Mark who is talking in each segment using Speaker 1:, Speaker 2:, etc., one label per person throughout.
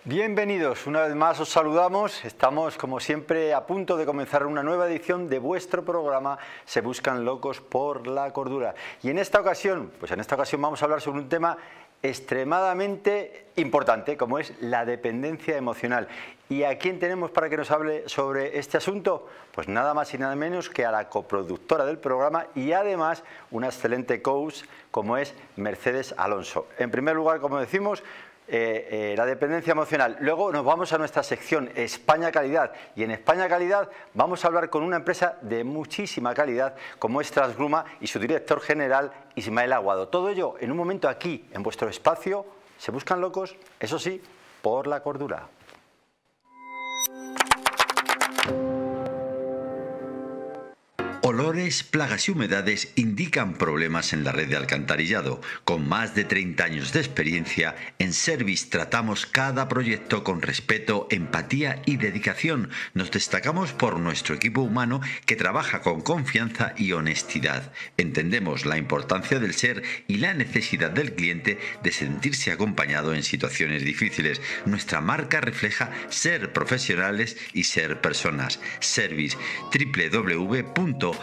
Speaker 1: Bienvenidos, una vez más os saludamos. Estamos como siempre a punto de comenzar una nueva edición de vuestro programa Se Buscan Locos por la Cordura. Y en esta ocasión, vamos a hablar sobre un tema extremadamente importante, como es la dependencia emocional. ¿Y a quién tenemos para que nos hable sobre este asunto? Pues nada más y nada menos que a la coproductora del programa y además una excelente coach como es Mercedes Alonso. En primer lugar, como decimos, la dependencia emocional. Luego nos vamos a nuestra sección España Calidad, y en España Calidad vamos a hablar con una empresa de muchísima calidad como es Transgruma y su director general Ismael Aguado. Todo ello en un momento aquí en vuestro espacio Se Buscan Locos, eso sí, por la cordura.
Speaker 2: Olores, plagas y humedades indican problemas en la red de alcantarillado. Con más de 30 años de experiencia, en Service tratamos cada proyecto con respeto, empatía y dedicación. Nos destacamos por nuestro equipo humano que trabaja con confianza y honestidad. Entendemos la importancia del ser y la necesidad del cliente de sentirse acompañado en situaciones difíciles. Nuestra marca refleja ser profesionales y ser personas. Service, www.service.es.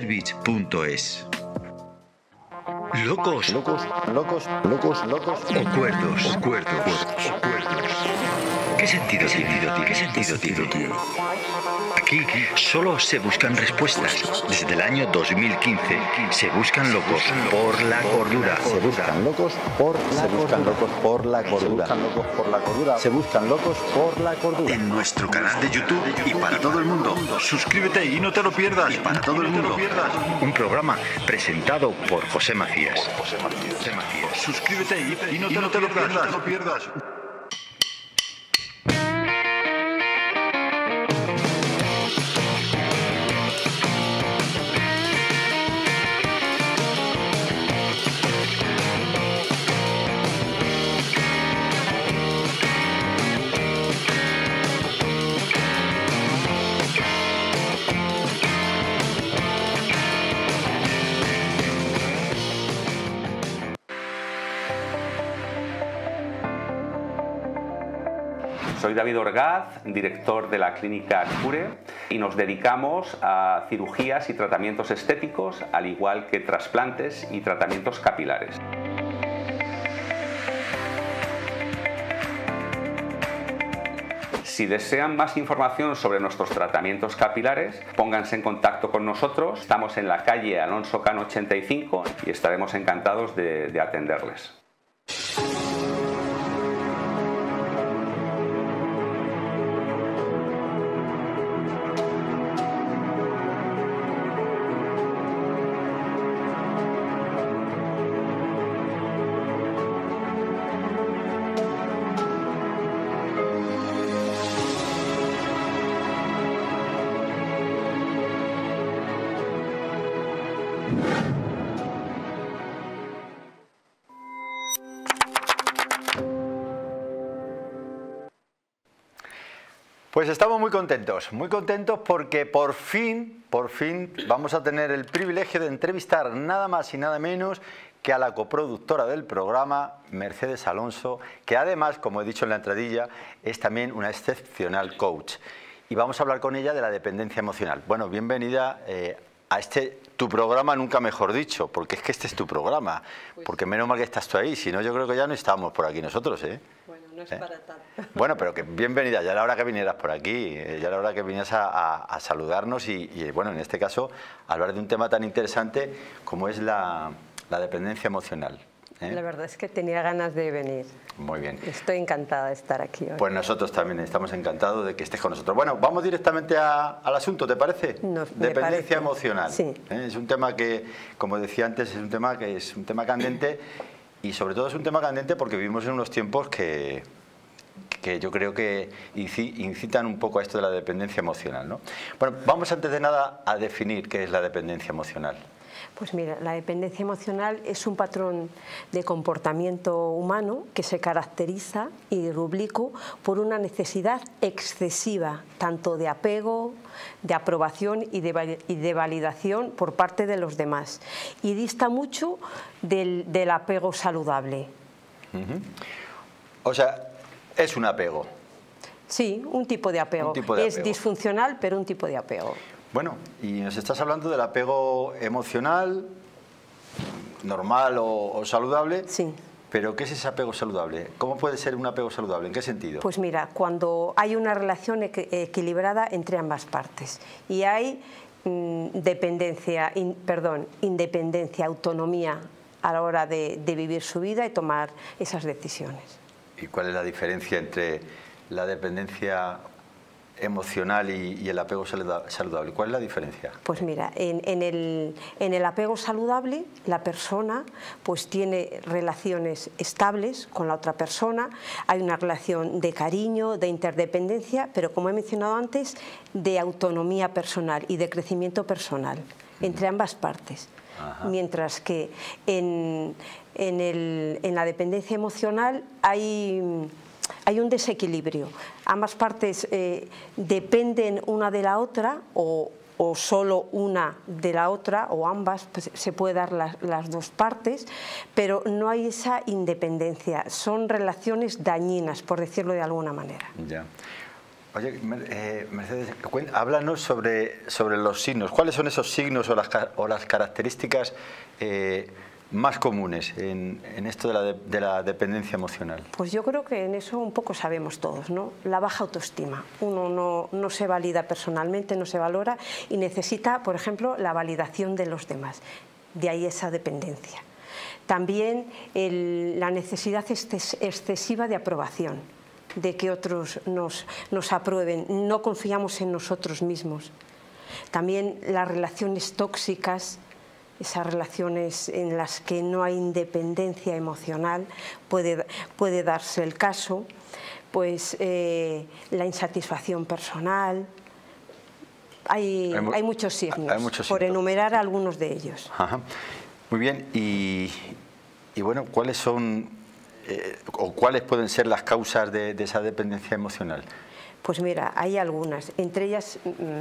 Speaker 2: Locos,
Speaker 1: locos
Speaker 2: o cuerdos. ¿Qué sentido tiene? Aquí solo se buscan respuestas. Desde el año 2015 se buscan locos por la cordura.
Speaker 1: Se buscan locos por la cordura.
Speaker 2: En nuestro canal de YouTube y para todo el mundo. Suscríbete y no te lo pierdas. Un programa presentado por José Macías. Suscríbete y no te lo pierdas.
Speaker 3: Soy David Orgaz, director de la clínica Cure, y nos dedicamos a cirugías y tratamientos estéticos, al igual que trasplantes y tratamientos capilares. Si desean más información sobre nuestros tratamientos capilares, pónganse en contacto con nosotros. Estamos en la calle Alonso Cano 85 y estaremos encantados de atenderles.
Speaker 1: Pues estamos muy contentos porque por fin vamos a tener el privilegio de entrevistar nada más y nada menos que a la coproductora del programa, Mercedes Alonso, que además, como he dicho en la entradilla, es también una excepcional coach. Y vamos a hablar con ella de la dependencia emocional. Bueno, bienvenida a tu programa, nunca mejor dicho, porque es que este es tu programa, porque menos mal que estás tú ahí, si no yo creo que ya no estábamos por aquí nosotros, ¿eh?
Speaker 4: Bueno, no es para tanto.
Speaker 1: Bueno, pero que bienvenida, ya era hora que vinieras por aquí, ya era hora que vinieras a saludarnos y, bueno, en este caso, hablar de un tema tan interesante como es la dependencia emocional.
Speaker 4: La verdad es que tenía ganas de venir.
Speaker 1: Muy bien.
Speaker 4: Estoy encantada de estar aquí hoy.
Speaker 1: Pues nosotros también estamos encantados de que estés con nosotros. Bueno, vamos directamente al asunto, ¿te parece? Dependencia emocional.
Speaker 4: Sí.
Speaker 1: Es un tema que, como decía antes, es un tema candente y sobre todo es un tema candente porque vivimos en unos tiempos que yo creo que incitan un poco a esto de la dependencia emocional, ¿no? Bueno, vamos antes de nada a definir qué es la dependencia emocional.
Speaker 4: Pues mira, la dependencia emocional es un patrón de comportamiento humano que se caracteriza y rubrico por una necesidad excesiva, tanto de apego, de aprobación y de validación por parte de los demás. Y dista mucho del apego saludable.
Speaker 1: O sea, es un apego.
Speaker 4: Sí, un tipo de apego.
Speaker 1: Un tipo de
Speaker 4: es
Speaker 1: apego.
Speaker 4: disfuncional, pero un tipo de apego.
Speaker 1: Bueno, y nos estás hablando del apego emocional, normal o saludable.
Speaker 4: Sí.
Speaker 1: Pero ¿qué es ese apego saludable? ¿Cómo puede ser un apego saludable? ¿En qué sentido?
Speaker 4: Pues mira, cuando hay una relación equilibrada entre ambas partes y hay independencia, autonomía a la hora de vivir su vida y tomar esas decisiones.
Speaker 1: ¿Y cuál es la diferencia entre la dependencia emocional y el apego saludable? ¿Cuál es la diferencia?
Speaker 4: Pues mira, en el apego saludable la persona pues tiene relaciones estables con la otra persona, hay una relación de cariño, de interdependencia, pero como he mencionado antes, de autonomía personal y de crecimiento personal entre ambas partes. Ajá. Mientras que en la dependencia emocional hay un desequilibrio. Ambas partes dependen una de la otra o solo una de la otra o ambas, pues se puede dar las dos partes, pero no hay esa independencia. Son relaciones dañinas, por decirlo de alguna manera.
Speaker 1: Ya. Oye, Mercedes, háblanos sobre los signos. ¿Cuáles son esos signos o las características más comunes en esto de la dependencia emocional?
Speaker 4: Pues yo creo que en eso un poco sabemos todos, ¿no? La baja autoestima. Uno no se valida personalmente, no se valora y necesita, por ejemplo, la validación de los demás. De ahí esa dependencia. También la necesidad excesiva de aprobación, de que otros nos aprueben. No confiamos en nosotros mismos. También las relaciones tóxicas, esas relaciones en las que no hay independencia emocional, puede darse el caso, pues la insatisfacción personal. Hay muchos signos, por enumerar algunos de ellos.
Speaker 1: Ajá. Muy bien, y bueno, ¿cuáles son o cuáles pueden ser las causas de esa dependencia emocional?
Speaker 4: Pues mira, hay algunas, entre ellas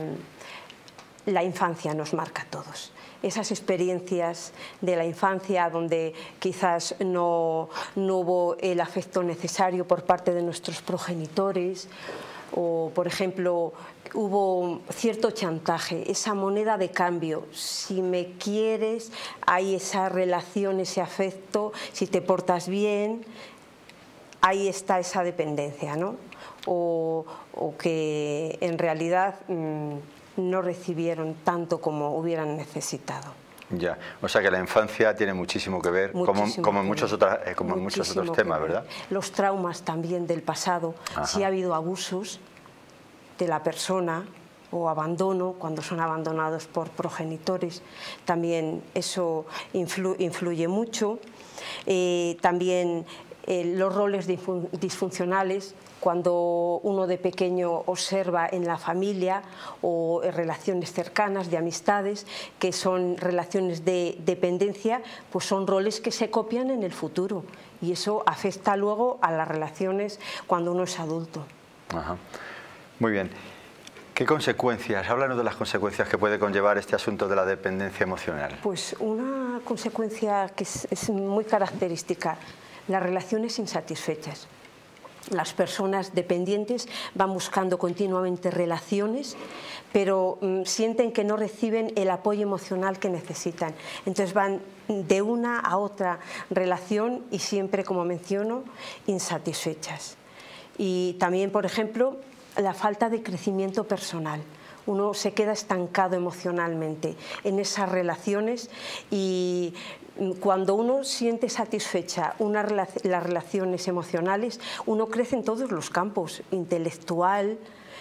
Speaker 4: la infancia nos marca a todos. Esas experiencias de la infancia donde quizás no hubo el afecto necesario por parte de nuestros progenitores o, por ejemplo, hubo cierto chantaje, esa moneda de cambio. Si me quieres, hay esa relación, ese afecto, si te portas bien, ahí está esa dependencia, ¿no? O que en realidad no recibieron tanto como hubieran necesitado.
Speaker 1: Ya, o sea que la infancia tiene muchísimo que ver, como en muchos otros temas, ¿verdad?
Speaker 4: Los traumas también del pasado. Ajá. Si ha habido abusos de la persona o abandono, cuando son abandonados por progenitores, también eso influye mucho. También los roles disfuncionales, cuando uno de pequeño observa en la familia o en relaciones cercanas de amistades que son relaciones de dependencia, pues son roles que se copian en el futuro y eso afecta luego a las relaciones cuando uno es adulto.
Speaker 1: Ajá. Muy bien. ¿Qué consecuencias? Háblanos de las consecuencias que puede conllevar este asunto de la dependencia emocional.
Speaker 4: Pues una consecuencia que es muy característica, las relaciones insatisfechas. Las personas dependientes van buscando continuamente relaciones, pero sienten que no reciben el apoyo emocional que necesitan. Entonces van de una a otra relación y siempre, como menciono, insatisfechas. Y también, por ejemplo, la falta de crecimiento personal. Uno se queda estancado emocionalmente en esas relaciones y cuando uno siente satisfecha las relaciones emocionales, uno crece en todos los campos, intelectual,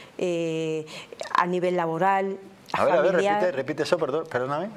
Speaker 4: a nivel laboral, familiar.
Speaker 1: A ver, repite eso, perdóname.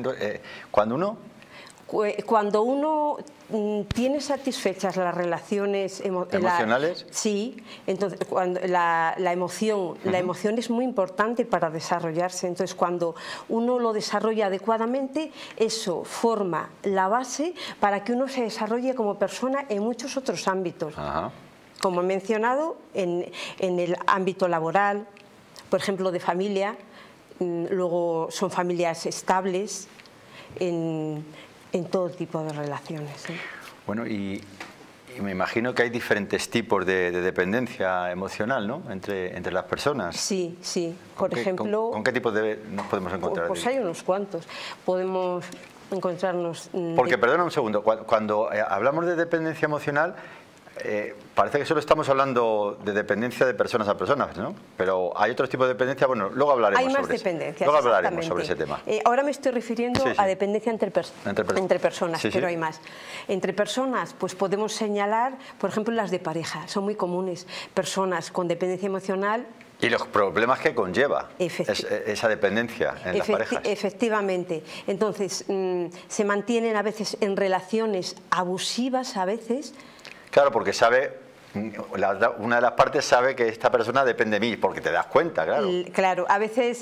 Speaker 4: Cuando uno tiene satisfechas las relaciones
Speaker 1: emocionales,
Speaker 4: sí, entonces la emoción es muy importante para desarrollarse. Entonces, cuando uno lo desarrolla adecuadamente, eso forma la base para que uno se desarrolle como persona en muchos otros ámbitos. Ajá. Como he mencionado, en el ámbito laboral, por ejemplo, de familia, luego son familias estables, en todo tipo de relaciones.
Speaker 1: Bueno, y Y me imagino que hay diferentes tipos de dependencia emocional, ¿no? Entre las personas.
Speaker 4: Sí, sí. Por ejemplo...
Speaker 1: ¿Con qué tipo nos podemos encontrar?
Speaker 4: Pues hay unos cuantos. Podemos encontrarnos...
Speaker 1: Porque, perdona un segundo, cuando hablamos de dependencia emocional, parece que solo estamos hablando de dependencia de personas a personas, ¿no? Pero hay otros tipos de dependencia, bueno, luego hablaremos
Speaker 4: sobre eso.
Speaker 1: Hay más
Speaker 4: dependencias,
Speaker 1: luego hablaremos sobre ese tema.
Speaker 4: Ahora me estoy refiriendo a dependencia entre personas,
Speaker 1: sí,
Speaker 4: pero hay más. Entre personas, pues podemos señalar, por ejemplo, las de pareja, son muy comunes. Personas con dependencia emocional...
Speaker 1: Y los problemas que conlleva esa dependencia en las parejas.
Speaker 4: Efectivamente. Entonces, se mantienen a veces en relaciones abusivas, a veces...
Speaker 1: Claro, porque una de las partes sabe que esta persona depende de mí, porque te das cuenta, claro.
Speaker 4: Claro, a veces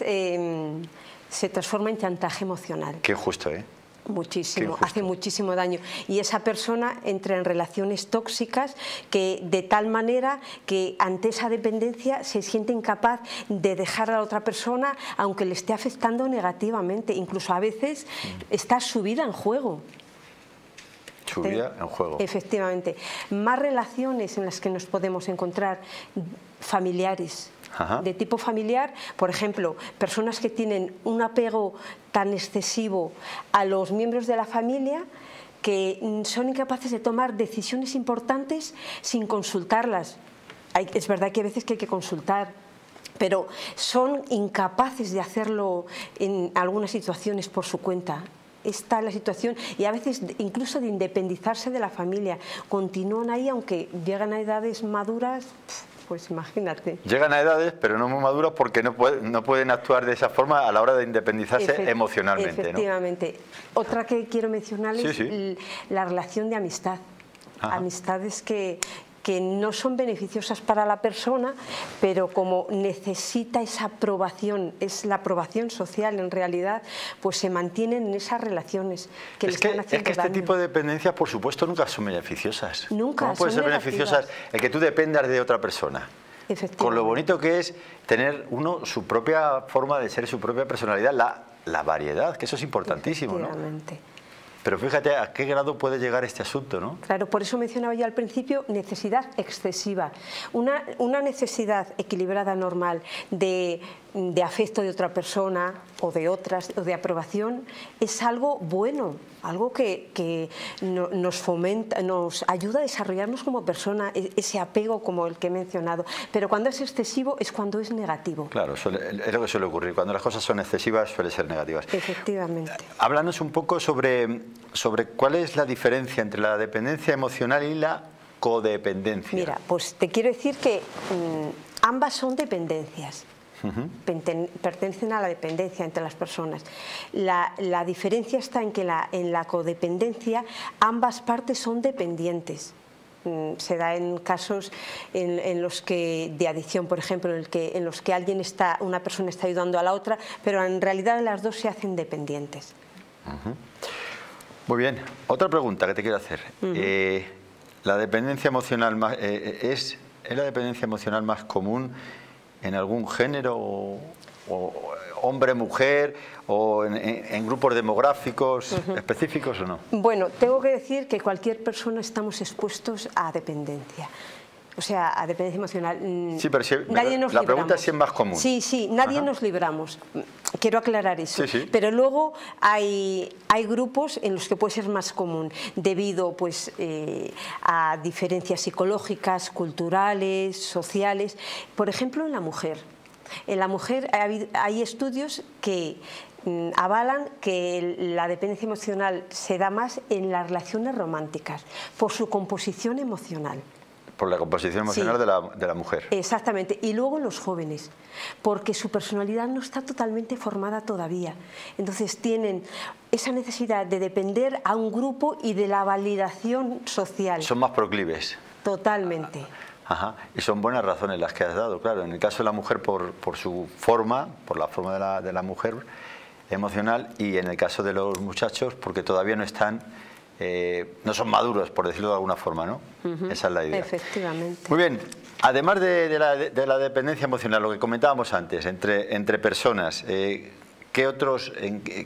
Speaker 4: se transforma en chantaje emocional.
Speaker 1: Qué injusto, ¿eh?
Speaker 4: Muchísimo, hace muchísimo daño. Y esa persona entra en relaciones tóxicas que de tal manera que ante esa dependencia se siente incapaz de dejar a la otra persona aunque le esté afectando negativamente. Incluso a veces está su vida en juego.
Speaker 1: Su vida en juego.
Speaker 4: Efectivamente. Más relaciones en las que nos podemos encontrar familiares.
Speaker 1: Ajá.
Speaker 4: De tipo familiar, por ejemplo, personas que tienen un apego tan excesivo a los miembros de la familia que son incapaces de tomar decisiones importantes sin consultarlas. Es verdad que a veces que hay que consultar, pero son incapaces de hacerlo en algunas situaciones por su cuenta. Esta es la situación, y a veces incluso de independizarse de la familia. Continúan ahí aunque llegan a edades maduras, pues imagínate.
Speaker 1: Llegan a edades pero no muy maduras porque no pueden actuar de esa forma a la hora de independizarse emocionalmente.
Speaker 4: Efectivamente. ¿No? Otra que quiero mencionar es la relación de amistad.
Speaker 1: Ajá.
Speaker 4: Amistades que no son beneficiosas para la persona, pero como necesita esa aprobación, es la aprobación social en realidad, pues se mantienen en esas relaciones que le están haciendo
Speaker 1: este
Speaker 4: daño.
Speaker 1: tipo de dependencias, por supuesto, nunca son beneficiosas.
Speaker 4: Nunca.
Speaker 1: ¿Cómo pueden ser beneficiosas el que tú dependas de otra persona? Con lo bonito que es tener uno su propia forma de ser, su propia personalidad, la variedad, que eso es importantísimo, ¿no? Pero fíjate a qué grado puede llegar este asunto, ¿no?
Speaker 4: Claro, por eso mencionaba yo al principio necesidad excesiva. Una necesidad equilibrada, normal, de afecto de otra persona o de otras, o de aprobación, es algo bueno, algo que nos fomenta, nos ayuda a desarrollarnos como persona, ese apego como el que he mencionado. Pero cuando es excesivo es cuando es negativo.
Speaker 1: Claro, es lo que suele ocurrir. Cuando las cosas son excesivas suelen ser negativas.
Speaker 4: Efectivamente.
Speaker 1: Háblanos un poco sobre cuál es la diferencia entre la dependencia emocional y la codependencia.
Speaker 4: Mira, pues te quiero decir que ambas son dependencias. Pertenecen a la dependencia entre las personas. La diferencia está en que en la codependencia ambas partes son dependientes. Se da en casos en los que de adicción, por ejemplo, en los que una persona está ayudando a la otra, pero en realidad las dos se hacen dependientes.
Speaker 1: Muy bien. Otra pregunta que te quiero hacer. ¿La dependencia emocional es la dependencia emocional más común en algún género, o hombre, mujer, o en grupos demográficos específicos o no?
Speaker 4: Bueno, tengo que decir que cualquier persona estamos expuestos a dependencia. O sea, a dependencia emocional.
Speaker 1: Sí, pero la pregunta es si es más común.
Speaker 4: Sí, nadie nos libramos. Quiero aclarar eso.
Speaker 1: Sí.
Speaker 4: Pero luego hay grupos en los que puede ser más común, debido pues, a diferencias psicológicas, culturales, sociales. Por ejemplo, en la mujer. En la mujer hay estudios que avalan que la dependencia emocional se da más en las relaciones románticas, por su composición emocional.
Speaker 1: Por la composición emocional de la mujer.
Speaker 4: Exactamente. Y luego en los jóvenes, porque su personalidad no está totalmente formada todavía. Entonces tienen esa necesidad de depender a un grupo y de la validación social.
Speaker 1: Son más proclives.
Speaker 4: Totalmente.
Speaker 1: Ajá. Y son buenas razones las que has dado, claro. En el caso de la mujer por su forma, por la forma de la mujer emocional, y en el caso de los muchachos porque todavía no están... no son maduros, por decirlo de alguna forma, ¿no? Esa es la idea.
Speaker 4: Efectivamente.
Speaker 1: Muy bien. Además de la dependencia emocional, lo que comentábamos antes, entre personas, ¿qué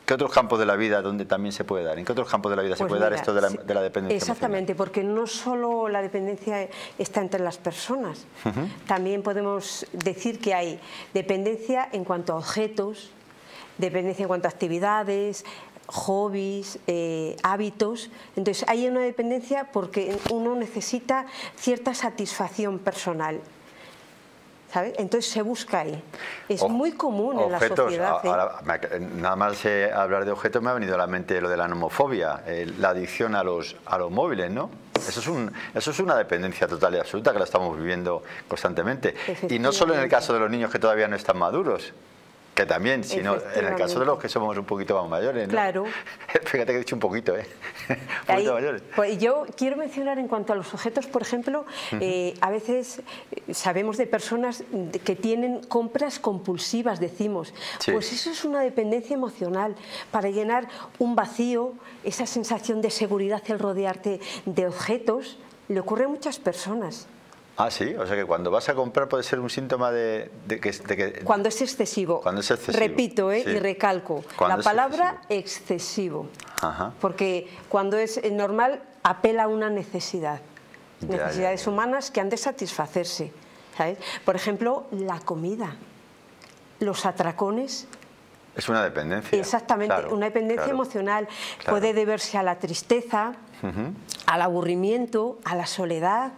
Speaker 1: ¿Qué otros campos de la vida donde también se puede dar? ¿En qué otros campos de la vida se puede dar esto de la dependencia
Speaker 4: exactamente,
Speaker 1: emocional?
Speaker 4: porque no solo la dependencia está entre las personas, también podemos decir que hay dependencia en cuanto a objetos, dependencia en cuanto a actividades, hobbies, hábitos. Entonces hay una dependencia porque uno necesita cierta satisfacción personal, ¿sabes? Entonces se busca ahí. Es muy común en la sociedad.
Speaker 1: Ahora, nada más hablar de objetos me ha venido a la mente lo de la nomofobia, la adicción a los móviles, ¿no? Eso es una dependencia total y absoluta que la estamos viviendo constantemente. Y no solo en el caso de los niños que todavía no están maduros, que también, sino en el caso de los que somos un poquito más mayores, ¿no?
Speaker 4: Claro.
Speaker 1: Fíjate que he dicho un poquito, ¿eh? Un poquito mayores.
Speaker 4: Pues yo quiero mencionar en cuanto a los objetos, por ejemplo, a veces sabemos de personas que tienen compras compulsivas, decimos. Sí. Pues eso es una dependencia emocional, para llenar un vacío, esa sensación de seguridad, el rodearte de objetos, le ocurre a muchas personas.
Speaker 1: Ah, sí, o sea que cuando vas a comprar puede ser un síntoma de que...
Speaker 4: Cuando es excesivo.
Speaker 1: Cuando es excesivo.
Speaker 4: Repito,
Speaker 1: sí.
Speaker 4: Y recalco, la palabra excesivo.
Speaker 1: Ajá.
Speaker 4: Porque cuando es normal apela a una necesidad. Necesidades humanas que han de satisfacerse, ¿sabes? Por ejemplo, la comida, los atracones.
Speaker 1: Es una dependencia.
Speaker 4: Exactamente, claro, una dependencia emocional. Claro. Puede deberse a la tristeza, al aburrimiento, a la soledad.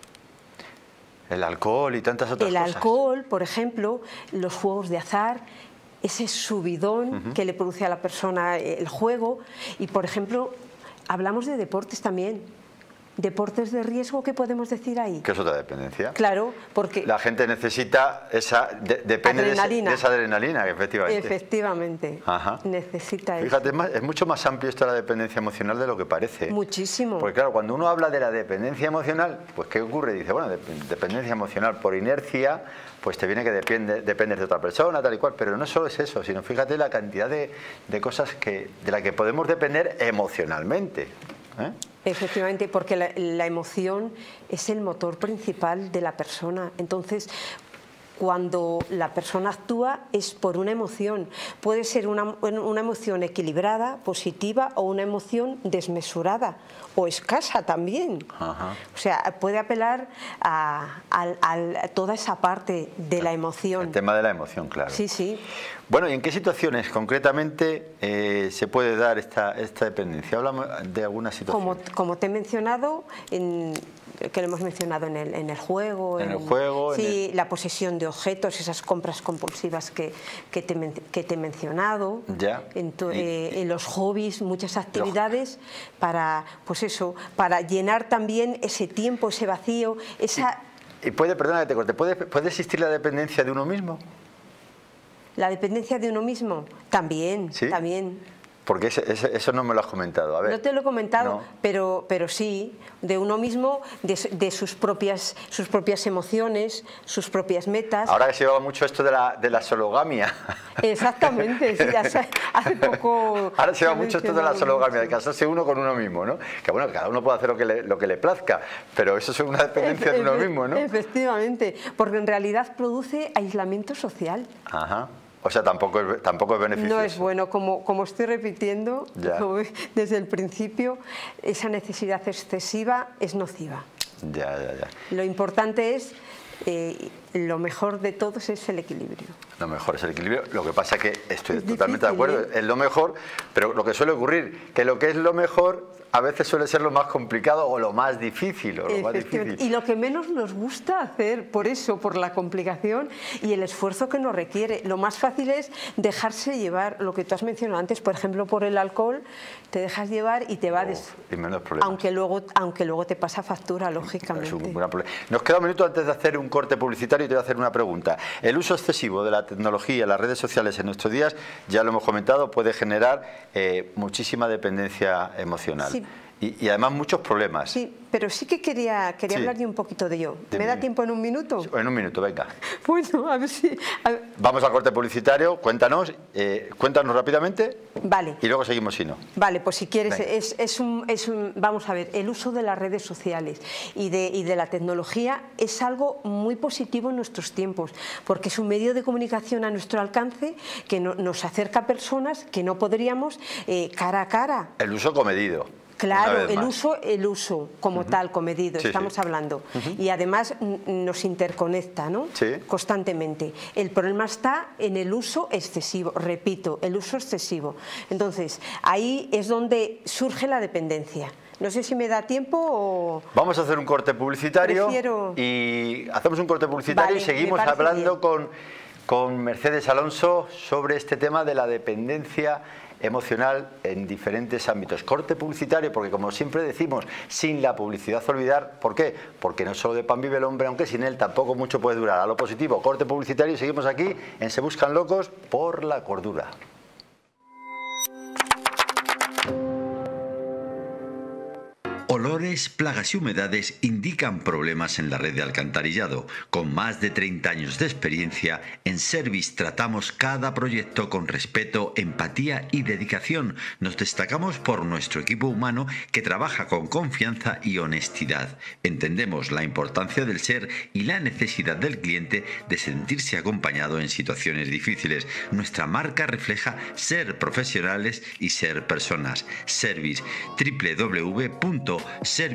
Speaker 1: El alcohol y tantas otras cosas.
Speaker 4: El alcohol, por ejemplo, los juegos de azar, ese subidón que le produce a la persona el juego. Y, por ejemplo, hablamos de deportes también. Deportes de riesgo, ¿qué podemos decir ahí?
Speaker 1: ¿Qué es otra dependencia?
Speaker 4: Claro, porque...
Speaker 1: La gente necesita depende de esa adrenalina, efectivamente.
Speaker 4: Efectivamente, necesita eso.
Speaker 1: Fíjate, es mucho más amplio esto de la dependencia emocional de lo que parece.
Speaker 4: Muchísimo.
Speaker 1: Porque claro, cuando uno habla de la dependencia emocional, pues ¿qué ocurre? Dice, bueno, dependencia emocional por inercia, pues te viene que dependes de otra persona, tal y cual, pero no solo es eso, sino fíjate la cantidad de cosas de las que podemos depender emocionalmente.
Speaker 4: Efectivamente, porque la emoción es el motor principal de la persona. Entonces, cuando la persona actúa es por una emoción. Puede ser una emoción equilibrada, positiva, o una emoción desmesurada o escasa también. O sea, puede apelar a toda esa parte de la emoción.
Speaker 1: El tema de la emoción, claro.
Speaker 4: Sí, sí.
Speaker 1: Bueno, ¿y en qué situaciones concretamente se puede dar esta dependencia? Hablamos de alguna situación.
Speaker 4: Como te he mencionado, que lo hemos mencionado en el juego.
Speaker 1: En el juego.
Speaker 4: Sí, la posesión de objetos, esas compras compulsivas que te he mencionado.
Speaker 1: Ya.
Speaker 4: En los hobbies, muchas actividades para, pues eso, para llenar también ese tiempo, ese vacío, esa...
Speaker 1: Y perdona que te corte, ¿puede existir la dependencia de uno mismo?
Speaker 4: La dependencia de uno mismo, también,
Speaker 1: ¿sí?
Speaker 4: También.
Speaker 1: Porque eso no me lo has comentado. A ver.
Speaker 4: No te lo he comentado,
Speaker 1: no.
Speaker 4: pero sí, de uno mismo, de sus propias emociones, sus propias metas.
Speaker 1: Ahora que se lleva mucho esto de la sologamia.
Speaker 4: Exactamente, sí, hace poco...
Speaker 1: Ahora se lleva mucho esto de la sologamia, de casarse uno con uno mismo, ¿no? Que bueno, cada uno puede hacer lo que le plazca, pero eso es una dependencia de uno mismo, ¿no?
Speaker 4: Efectivamente, porque en realidad produce aislamiento social.
Speaker 1: Ajá. O sea, tampoco es beneficioso.
Speaker 4: No es bueno, como estoy repitiendo desde el principio, esa necesidad excesiva es nociva.
Speaker 1: Ya.
Speaker 4: Lo importante es, lo mejor de todos es el equilibrio.
Speaker 1: Lo mejor es el equilibrio. Lo que pasa es que estoy totalmente de acuerdo, es lo mejor, pero lo que suele ocurrir, que lo que es lo mejor a veces suele ser lo más complicado o lo más difícil.
Speaker 4: Y lo que menos nos gusta hacer, por eso, por la complicación y el esfuerzo que nos requiere. Lo más fácil es dejarse llevar, lo que tú has mencionado antes, por ejemplo, por el alcohol, te dejas llevar y te vas.
Speaker 1: Y menos problemas.
Speaker 4: Aunque luego te pasa factura, lógicamente.
Speaker 1: Es un gran problema. Nos queda un minuto antes de hacer un corte publicitario y te voy a hacer una pregunta. El uso excesivo de la tecnología, las redes sociales en nuestros días, ya lo hemos comentado, puede generar muchísima dependencia emocional.
Speaker 4: Sí.
Speaker 1: y además muchos problemas.
Speaker 4: Sí, pero sí que quería hablar de un poquito de ello. ¿Me da tiempo en un minuto?
Speaker 1: En un minuto, venga.
Speaker 4: Bueno, a ver si...
Speaker 1: Vamos al corte publicitario, cuéntanos rápidamente.
Speaker 4: Vale.
Speaker 1: Y luego seguimos si no.
Speaker 4: Vale, pues si quieres, vamos a ver, el uso de las redes sociales y de la tecnología es algo muy positivo en nuestros tiempos, porque es un medio de comunicación a nuestro alcance que nos acerca a personas que no podríamos cara a cara.
Speaker 1: El uso comedido.
Speaker 4: Claro, el uso como tal, comedido, estamos hablando. Y además nos interconecta, ¿no?
Speaker 1: Sí.
Speaker 4: Constantemente. El problema está en el uso excesivo, repito, el uso excesivo. Entonces, ahí es donde surge la dependencia. No sé si me da tiempo o...
Speaker 1: Vamos a hacer un corte publicitario y hacemos un corte publicitario y seguimos hablando con Mercedes Alonso sobre este tema de la dependencia emocional en diferentes ámbitos. Corte publicitario, porque como siempre decimos, sin la publicidad olvidar. ¿Por qué? Porque no solo de pan vive el hombre, aunque sin él tampoco mucho puede durar. A lo positivo, corte publicitario y seguimos aquí en Se Buscan Locos por la Cordura.
Speaker 2: Olores, plagas y humedades indican problemas en la red de alcantarillado. Con más de 30 años de experiencia, en Service tratamos cada proyecto con respeto, empatía y dedicación. Nos destacamos por nuestro equipo humano que trabaja con confianza y honestidad. Entendemos la importancia del ser y la necesidad del cliente de sentirse acompañado en situaciones difíciles. Nuestra marca refleja ser profesionales y ser personas. Service, www.service.es.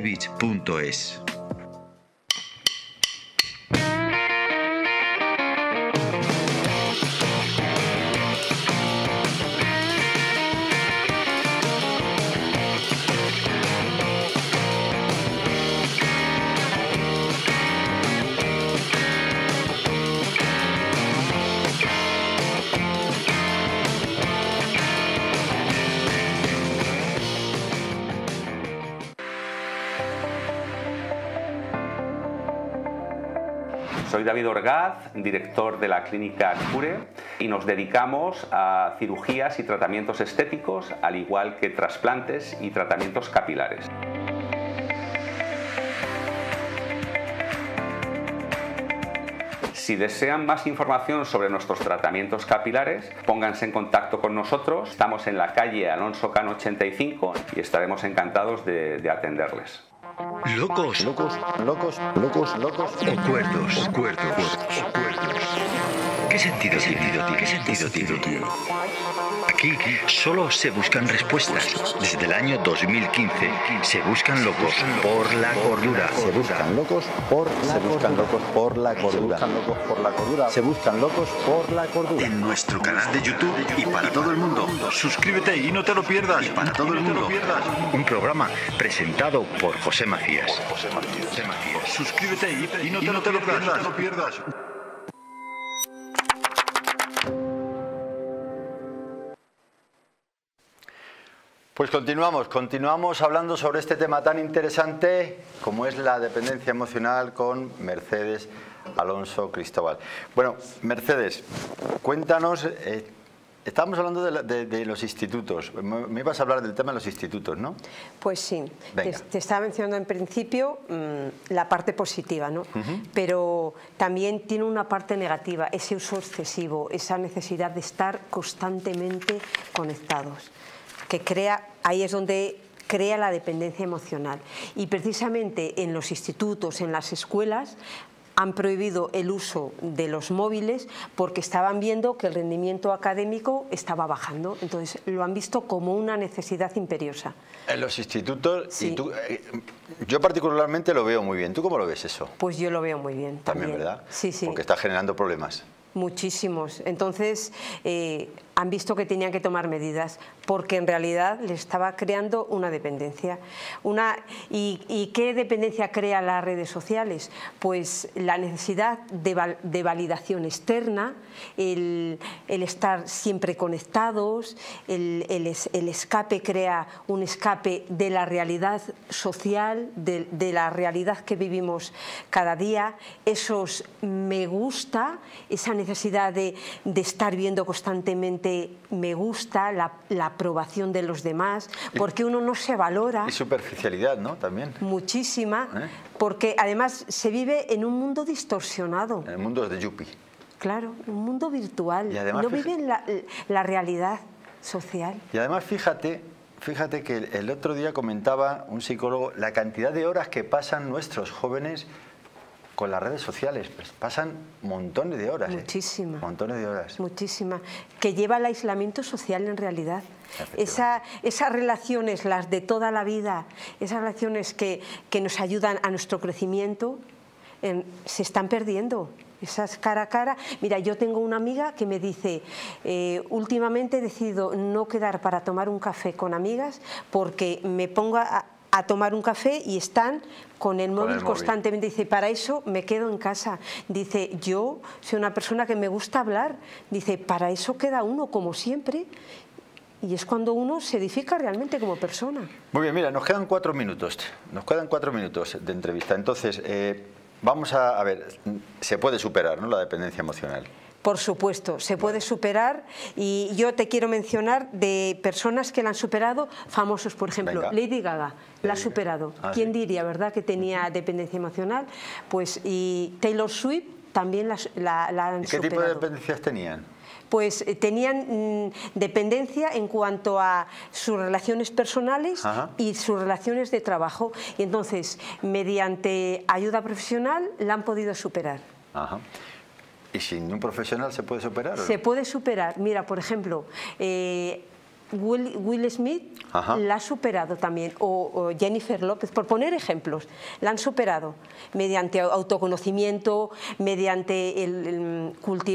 Speaker 3: Soy David Orgaz, director de la clínica Cure, y nos dedicamos a cirugías y tratamientos estéticos, al igual que trasplantes y tratamientos capilares. Si desean más información sobre nuestros tratamientos capilares, pónganse en contacto con nosotros. Estamos en la calle Alonso Cano 85 y estaremos encantados de atenderles.
Speaker 2: Locos,
Speaker 1: locos, locos, locos, locos
Speaker 2: o cuerdos, cuerdos. ¿Qué sentido tiene? ¿Qué sentido tiene? Aquí solo se buscan respuestas. Desde el año 2015 se buscan locos por la cordura.
Speaker 1: Se buscan locos por la cordura. Se buscan locos por la cordura.
Speaker 2: En nuestro canal de YouTube y para todo el mundo. Suscríbete y no te lo pierdas. Y para todo el mundo. Un programa presentado por José Macías. Suscríbete y no te lo pierdas.
Speaker 1: Pues continuamos hablando sobre este tema tan interesante como es la dependencia emocional con Mercedes Alonso Cristóbal. Bueno, Mercedes, cuéntanos, estábamos hablando de los institutos, me ibas a hablar del tema de los institutos, ¿no?
Speaker 4: Pues sí, te estaba mencionando en principio la parte positiva, ¿no? Pero también tiene una parte negativa, ese uso excesivo, esa necesidad de estar constantemente conectados, que ahí es donde crea la dependencia emocional. Y precisamente en los institutos, en las escuelas, han prohibido el uso de los móviles porque estaban viendo que el rendimiento académico estaba bajando. Entonces lo han visto como una necesidad imperiosa.
Speaker 1: En los institutos,
Speaker 4: sí.
Speaker 1: Yo particularmente lo veo muy bien. ¿Tú cómo lo ves eso?
Speaker 4: Pues yo lo veo muy bien.
Speaker 1: También, ¿verdad?
Speaker 4: Sí, sí.
Speaker 1: Porque está generando problemas.
Speaker 4: Muchísimos. Entonces han visto que tenían que tomar medidas porque en realidad les estaba creando una dependencia. ¿Y qué dependencia crea las redes sociales? Pues la necesidad de validación externa, el estar siempre conectados, el escape crea un escape de la realidad social, de la realidad que vivimos cada día, esos me gusta, esa necesidad de estar viendo constantemente de me gusta, la aprobación de los demás, porque uno no se valora.
Speaker 1: Y superficialidad, ¿no? También.
Speaker 4: Muchísima, porque además se vive en un mundo distorsionado.
Speaker 1: En el mundo de Yuppie.
Speaker 4: Claro, un mundo virtual.
Speaker 1: Y además,
Speaker 4: no viven la realidad social.
Speaker 1: Y además, fíjate que el otro día comentaba un psicólogo la cantidad de horas que pasan nuestros jóvenes con las redes sociales. Pues pasan montones de horas.
Speaker 4: Muchísima.
Speaker 1: Montones de horas.
Speaker 4: Muchísima. Que lleva al aislamiento social en realidad. Esas relaciones, las de toda la vida, esas relaciones que nos ayudan a nuestro crecimiento, se están perdiendo. Esas cara a cara. Mira, yo tengo una amiga que me dice, últimamente he decidido no quedar para tomar un café con amigas porque me pongo a tomar un café y están con el móvil constantemente. Dice, para eso me quedo en casa. Dice, yo soy una persona que me gusta hablar. Dice, para eso queda uno como siempre. Y es cuando uno se edifica realmente como persona.
Speaker 1: Muy bien, mira, nos quedan 4 minutos. Nos quedan 4 minutos de entrevista. Entonces, vamos a ver, se puede superar, ¿no?, la dependencia emocional.
Speaker 4: Por supuesto, se puede superar, y yo te quiero mencionar de personas que la han superado, famosos, por ejemplo. Venga. Lady Gaga la ha superado. ¿Quién diría, verdad, que tenía dependencia emocional? Pues, y Taylor Swift también la han superado.
Speaker 1: ¿Y qué tipo de dependencias tenían?
Speaker 4: Pues tenían dependencia en cuanto a sus relaciones personales y sus relaciones de trabajo. Y entonces, mediante ayuda profesional, la han podido superar.
Speaker 1: Ajá. ¿Y sin un profesional se puede superar?
Speaker 4: Se puede superar. Mira, por ejemplo, Will Smith la ha superado también, o Jennifer López, por poner ejemplos, la han superado mediante autoconocimiento, mediante el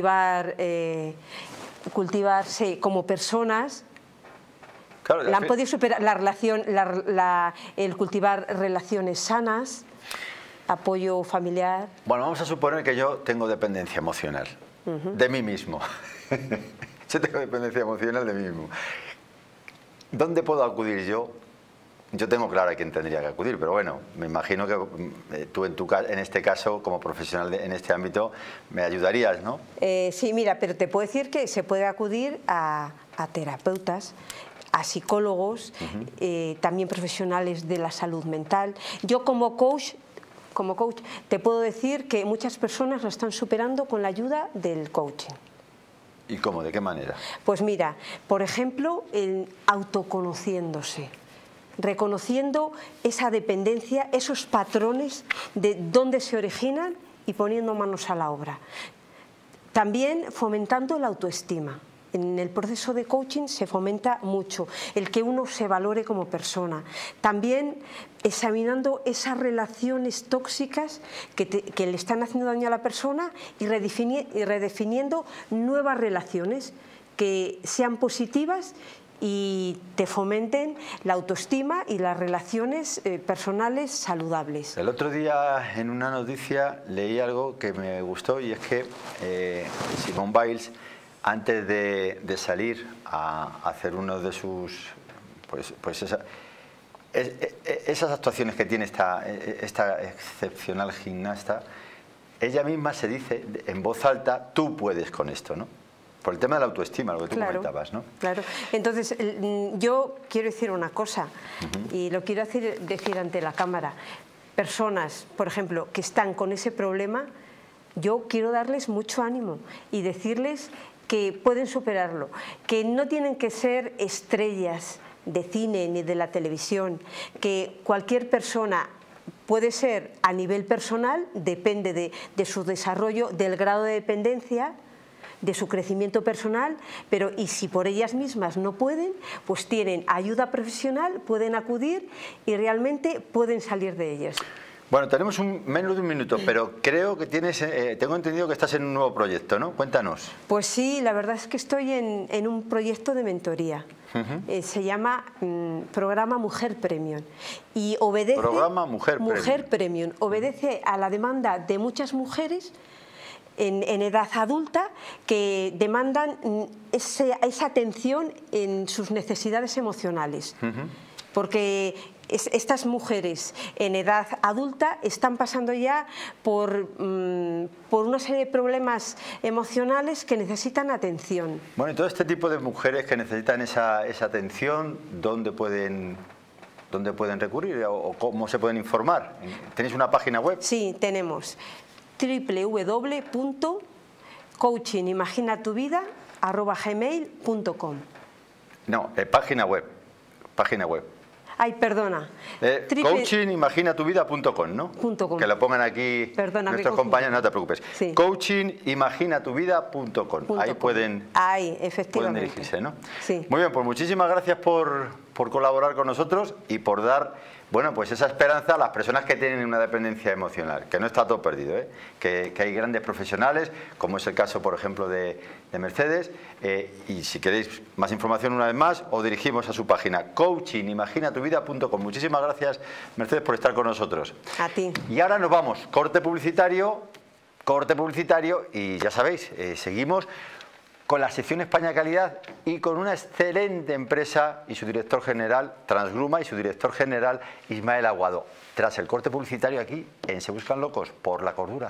Speaker 4: cultivarse como personas. Claro, la han podido superar la relación, el cultivar relaciones sanas, apoyo familiar.
Speaker 1: Bueno, vamos a suponer que yo tengo dependencia emocional de mí mismo. Yo tengo dependencia emocional de mí mismo. ¿Dónde puedo acudir yo? Yo tengo claro a quién tendría que acudir, pero bueno, me imagino que tú en este caso, como profesional en este ámbito, me ayudarías, ¿no?
Speaker 4: Sí, mira, pero te puedo decir que se puede acudir a terapeutas, a psicólogos, también profesionales de la salud mental. Yo como coach te puedo decir que muchas personas lo están superando con la ayuda del coaching.
Speaker 1: ¿Y cómo? ¿De qué manera?
Speaker 4: Pues mira, por ejemplo, autoconociéndose, reconociendo esa dependencia, esos patrones de dónde se originan y poniendo manos a la obra. También fomentando la autoestima. En el proceso de coaching se fomenta mucho el que uno se valore como persona. También examinando esas relaciones tóxicas que le están haciendo daño a la persona y redefiniendo nuevas relaciones que sean positivas y te fomenten la autoestima y las relaciones personales saludables.
Speaker 1: El otro día en una noticia leí algo que me gustó, y es que Simone Biles, antes de salir a hacer uno de sus, esas actuaciones que tiene esta excepcional gimnasta, ella misma se dice en voz alta, tú puedes con esto, ¿no? Por el tema de la autoestima, lo que tú comentabas, ¿no?
Speaker 4: Claro. Entonces, yo quiero decir una cosa, y lo quiero decir ante la cámara. Personas, por ejemplo, que están con ese problema, yo quiero darles mucho ánimo y decirles que pueden superarlo, que no tienen que ser estrellas de cine ni de la televisión, que cualquier persona puede ser a nivel personal, depende de su desarrollo, del grado de dependencia, de su crecimiento personal, pero y si por ellas mismas no pueden, pues tienen ayuda profesional, pueden acudir y realmente pueden salir de ellas.
Speaker 1: Bueno, tenemos menos de un minuto, pero creo que tienes, tengo entendido que estás en un nuevo proyecto, ¿no? Cuéntanos.
Speaker 4: Pues sí, la verdad es que estoy en un proyecto de mentoría. Se llama Programa Mujer Premium. Y obedece,
Speaker 1: Programa Mujer
Speaker 4: Premium. Obedece a la demanda de muchas mujeres en edad adulta que demandan esa atención en sus necesidades emocionales. Porque estas mujeres en edad adulta están pasando ya por una serie de problemas emocionales que necesitan atención.
Speaker 1: Bueno, y todo este tipo de mujeres que necesitan esa atención, ¿dónde pueden recurrir o cómo se pueden informar? ¿Tenéis una página web?
Speaker 4: Sí, tenemos www.coachingimaginatuvida@gmail.com.
Speaker 1: No, página web.
Speaker 4: Ay, perdona.
Speaker 1: Coachingimaginatuvida.com, ¿no?
Speaker 4: .com.
Speaker 1: Que lo pongan aquí nuestros compañeros, no te preocupes.
Speaker 4: Sí.
Speaker 1: Coachingimaginatuvida.com. Ahí pueden dirigirse, ¿no?
Speaker 4: Sí.
Speaker 1: Muy bien, pues muchísimas gracias por colaborar con nosotros y por dar, bueno, pues esa esperanza a las personas que tienen una dependencia emocional, que no está todo perdido, ¿eh? Que hay grandes profesionales, como es el caso, por ejemplo, de Mercedes, y si queréis más información una vez más, os dirigimos a su página coachingimaginatuvida.com. Muchísimas gracias, Mercedes, por estar con nosotros.
Speaker 4: A ti.
Speaker 1: Y ahora nos vamos, corte publicitario, y ya sabéis, seguimos con la sección España Calidad y con una excelente empresa y su director general, Transgruma, y su director general, Ismael Aguado. Tras el corte publicitario aquí en Se Buscan Locos por la Cordura.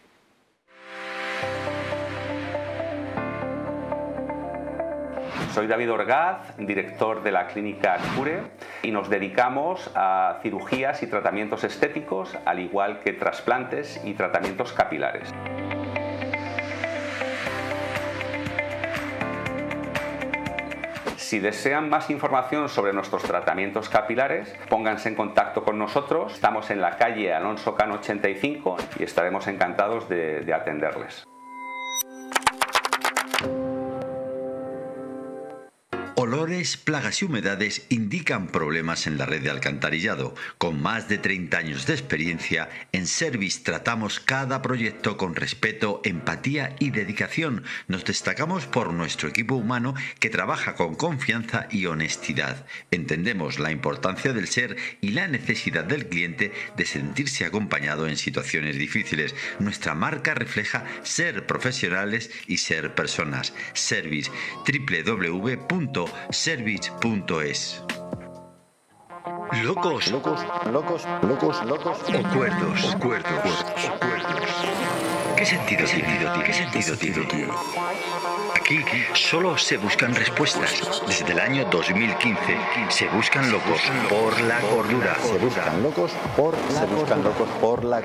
Speaker 3: Soy David Orgaz, director de la clínica Cure, y nos dedicamos a cirugías y tratamientos estéticos, al igual que trasplantes y tratamientos capilares. Si desean más información sobre nuestros tratamientos capilares, pónganse en contacto con nosotros. Estamos en la calle Alonso Cano 85 y estaremos encantados de atenderles.
Speaker 2: Olores, plagas y humedades indican problemas en la red de alcantarillado. Con más de 30 años de experiencia, en Service tratamos cada proyecto con respeto, empatía y dedicación. Nos destacamos por nuestro equipo humano que trabaja con confianza y honestidad. Entendemos la importancia del ser y la necesidad del cliente de sentirse acompañado en situaciones difíciles. Nuestra marca refleja ser profesionales y ser personas. Service, www.service.es. Locos o cuerdos. ¿Qué sentido tiene? Aquí solo se buscan respuestas. Desde el año 2015 se buscan locos por la cordura.
Speaker 1: Se buscan locos por la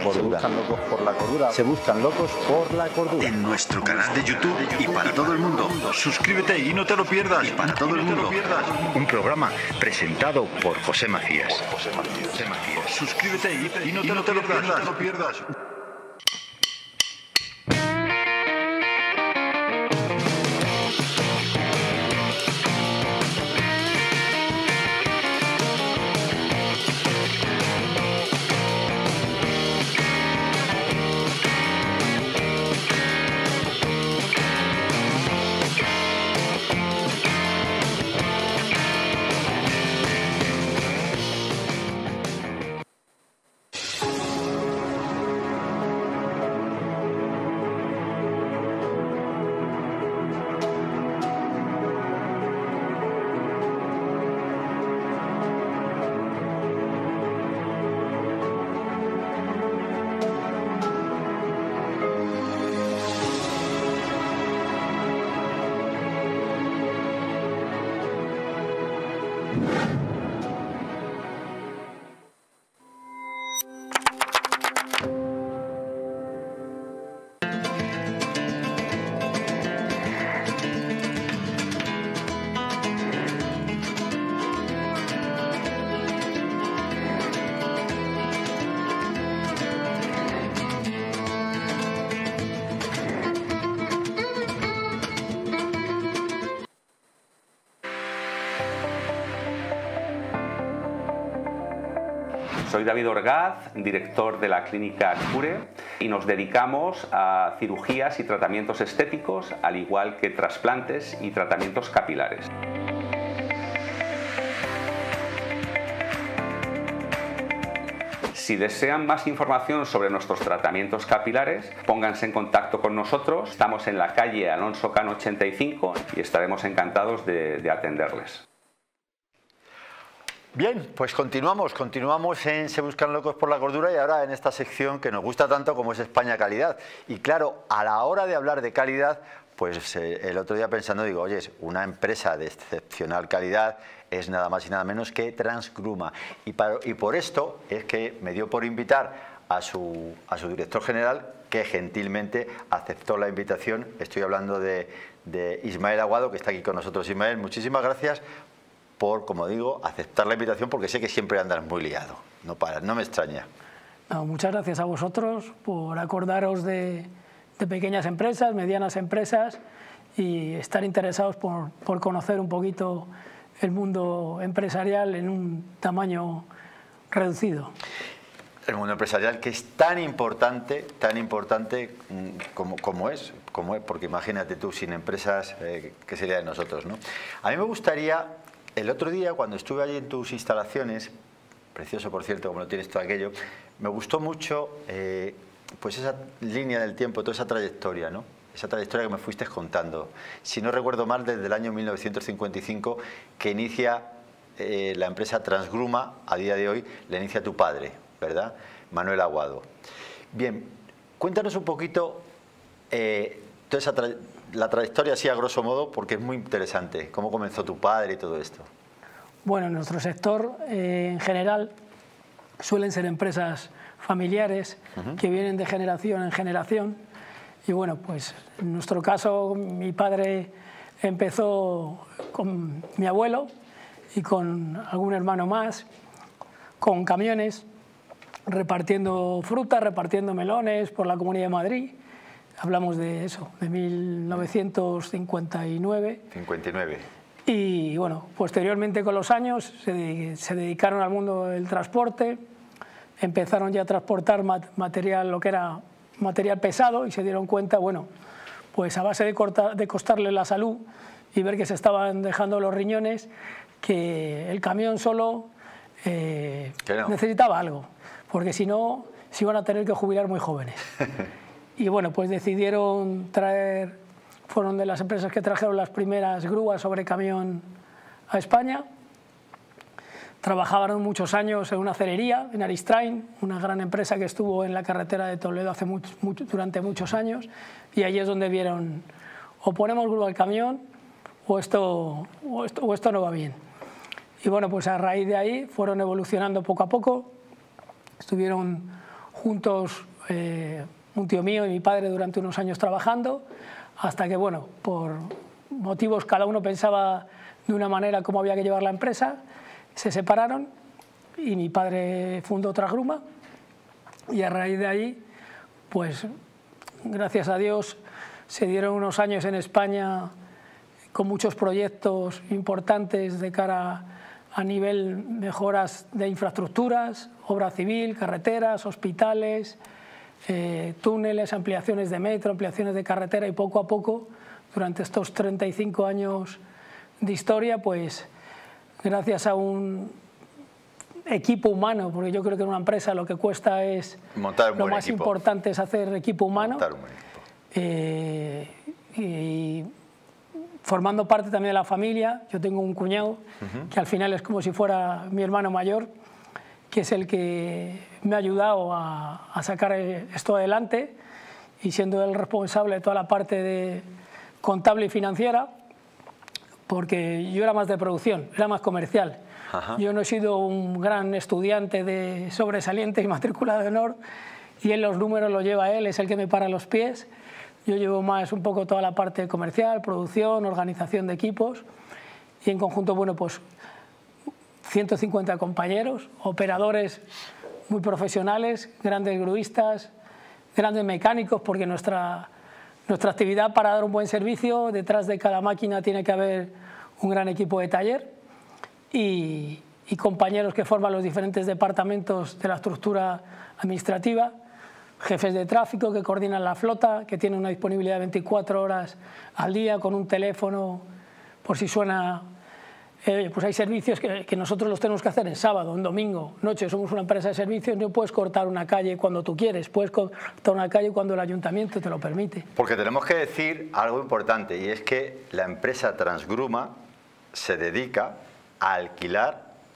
Speaker 1: cordura.
Speaker 2: En nuestro canal de YouTube y para todo el mundo. Suscríbete y no te lo pierdas. Un programa presentado por José Macías.
Speaker 5: Suscríbete y no te lo pierdas.
Speaker 3: Soy David Orgaz, director de la clínica Cure, y nos dedicamos a cirugías y tratamientos estéticos, al igual que trasplantes y tratamientos capilares. Si desean más información sobre nuestros tratamientos capilares, pónganse en contacto con nosotros. Estamos en la calle Alonso Cano 85 y estaremos encantados de atenderles.
Speaker 1: Bien, pues continuamos en Se Buscan Locos por la Cordura y ahora en esta sección que nos gusta tanto como es España Calidad. Y claro, a la hora de hablar de calidad, pues el otro día pensando digo, oye, una empresa de excepcional calidad es nada más y nada menos que Transgruma. Y por esto es que me dio por invitar a su director general, que gentilmente aceptó la invitación. Estoy hablando de Ismael Aguado, que está aquí con nosotros. Ismael, muchísimas gracias por, como digo, aceptar la invitación, porque sé que siempre andas muy liado, no paras, no me extraña.
Speaker 6: No, muchas gracias a vosotros por acordaros de pequeñas empresas, medianas empresas y estar interesados por conocer un poquito el mundo empresarial en un tamaño reducido.
Speaker 1: El mundo empresarial, que es tan importante como es, porque imagínate tú, sin empresas, ¿qué sería de nosotros, no? A mí me gustaría, el otro día cuando estuve allí en tus instalaciones, precioso por cierto, como lo tienes todo aquello, me gustó mucho pues esa línea del tiempo, toda esa trayectoria, ¿no? Esa trayectoria que me fuiste contando. Si no recuerdo mal, desde el año 1955 que inicia la empresa Transgruma, a día de hoy la inicia tu padre, ¿verdad? Manuel Aguado. Bien, cuéntanos un poquito toda la trayectoria así a grosso modo, porque es muy interesante. ¿Cómo comenzó tu padre y todo esto?
Speaker 6: Bueno, en nuestro sector en general suelen ser empresas familiares que vienen de generación en generación. Y bueno, pues en nuestro caso mi padre empezó con mi abuelo y con algún hermano más, con camiones, repartiendo fruta, repartiendo melones por la Comunidad de Madrid. Hablamos de eso, de 1959. 59. Y bueno, posteriormente con los años se dedicaron al mundo del transporte, empezaron ya a transportar material, lo que era material pesado, y se dieron cuenta, bueno, pues a base de costarle la salud y ver que se estaban dejando los riñones, que el camión solo necesitaba algo, porque si no se iban a tener que jubilar muy jóvenes. Y bueno, pues decidieron traer, fueron de las empresas que trajeron las primeras grúas sobre camión a España. Trabajaron muchos años en una acelería, en Aristrain, una gran empresa que estuvo en la carretera de Toledo durante muchos años, y allí es donde vieron, o ponemos grúa al camión o esto no va bien. Y bueno, pues a raíz de ahí fueron evolucionando poco a poco. Estuvieron juntos un tío mío y mi padre durante unos años trabajando, hasta que, bueno, por motivos cada uno pensaba de una manera cómo había que llevar la empresa, se separaron y mi padre fundó Transgruma, y a raíz de ahí, pues gracias a Dios, se dieron unos años en España con muchos proyectos importantes de cara a nivel mejoras de infraestructuras, obra civil, carreteras, hospitales, túneles, ampliaciones de metro, ampliaciones de carretera, y poco a poco, durante estos 35 años de historia, pues gracias a un equipo humano, porque yo creo que en una empresa lo que cuesta es, lo más importante es hacer equipo humano, y formando parte también de la familia. Yo tengo un cuñado que al final es como si fuera mi hermano mayor, que es el que me ha ayudado a sacar esto adelante, y siendo el responsable de toda la parte de contable y financiera, porque yo era más de producción, era más comercial. Yo no he sido un gran estudiante de sobresaliente y matrícula de honor, y él los números los lleva él, es el que me para los pies. Yo llevo más un poco toda la parte comercial, producción, organización de equipos, y en conjunto, bueno, pues 150 compañeros, operadores muy profesionales, grandes gruistas, grandes mecánicos, porque nuestra actividad, para dar un buen servicio, detrás de cada máquina tiene que haber un gran equipo de taller, y compañeros que forman los diferentes departamentos de la estructura administrativa, jefes de tráfico que coordinan la flota, que tienen una disponibilidad de 24 horas al día con un teléfono por si suena. Pues hay servicios que nosotros los tenemos que hacer en sábado, en domingo, noche. Somos una empresa de servicios, no puedes cortar una calle cuando tú quieres, puedes cortar una calle cuando el ayuntamiento te lo permite.
Speaker 1: Porque tenemos que decir algo importante, y es que la empresa Transgruma se dedica a alquilar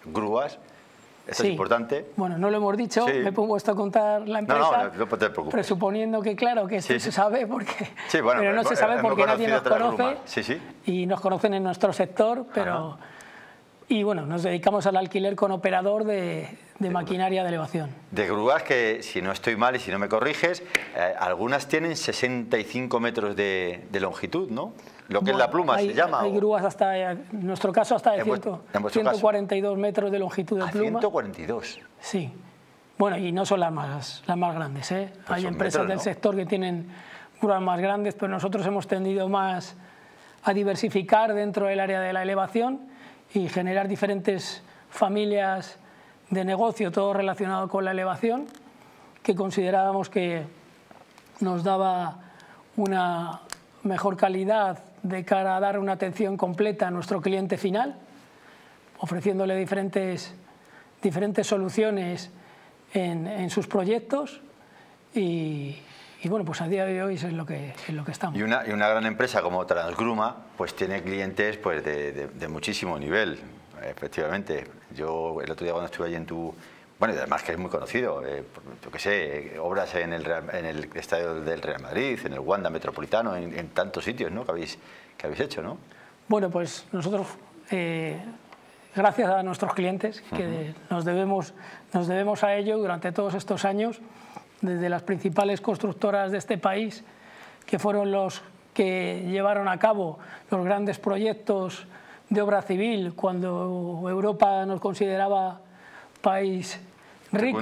Speaker 1: grúas. Esto
Speaker 6: sí.
Speaker 1: es importante.
Speaker 6: Bueno, no lo hemos dicho,
Speaker 1: Sí.
Speaker 6: me pongo esto a contar la empresa,
Speaker 1: no te preocupes.
Speaker 6: presuponiendo que claro, que esto
Speaker 1: Sí,
Speaker 6: se
Speaker 1: sí.
Speaker 6: sabe, porque,
Speaker 1: Sí, bueno,
Speaker 6: pero no se sabe
Speaker 1: hemos
Speaker 6: porque nadie nos
Speaker 1: conocido
Speaker 6: conoce
Speaker 1: Trasgruma. Sí, sí.
Speaker 6: y nos conocen en nuestro sector, pero... Y bueno, nos dedicamos al alquiler con operador de maquinaria de elevación.
Speaker 1: De grúas que, si no estoy mal y si no me corriges, algunas tienen 65 metros de longitud, ¿no? Lo que es la pluma se llama.
Speaker 6: Hay grúas hasta, en nuestro caso, hasta de
Speaker 1: En vuestro caso.
Speaker 6: 142 metros de longitud de
Speaker 1: A
Speaker 6: pluma.
Speaker 1: 142.
Speaker 6: Sí. Bueno, y no son las más grandes, ¿eh?
Speaker 1: Pues
Speaker 6: Hay
Speaker 1: son
Speaker 6: empresas
Speaker 1: metros,
Speaker 6: del
Speaker 1: ¿no?
Speaker 6: sector que tienen grúas más grandes, pero nosotros hemos tendido más a diversificar dentro del área de la elevación y generar diferentes familias de negocio, todo relacionado con la elevación, que considerábamos que nos daba una mejor calidad de cara a dar una atención completa a nuestro cliente final, ofreciéndole diferentes soluciones en sus proyectos y bueno, pues a día de hoy es en lo que estamos.
Speaker 1: Y una gran empresa como Trasgruma pues tiene clientes pues de muchísimo nivel, efectivamente. Yo el otro día cuando estuve allí en tu... Bueno, y además que es muy conocido, yo qué sé, obras en el estadio del Real Madrid, en el Wanda Metropolitano, en tantos sitios, ¿no? que habéis hecho, ¿no?
Speaker 6: Bueno, pues nosotros, gracias a nuestros clientes, que nos debemos a ello durante todos estos años, desde las principales constructoras de este país, que fueron los que llevaron a cabo los grandes proyectos de obra civil cuando Europa nos consideraba país rico